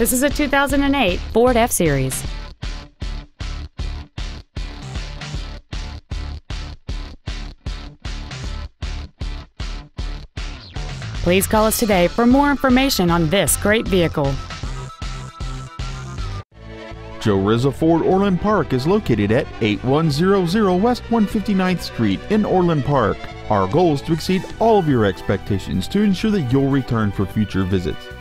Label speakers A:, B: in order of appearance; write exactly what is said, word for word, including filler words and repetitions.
A: This is a two thousand eight Ford F-Series. Please call us today for more information on this great vehicle.
B: Joe Rizza Ford Orland Park is located at eighty-one hundred West one hundred fifty-ninth Street in Orland Park. Our goal is to exceed all of your expectations to ensure that you'll return for future visits.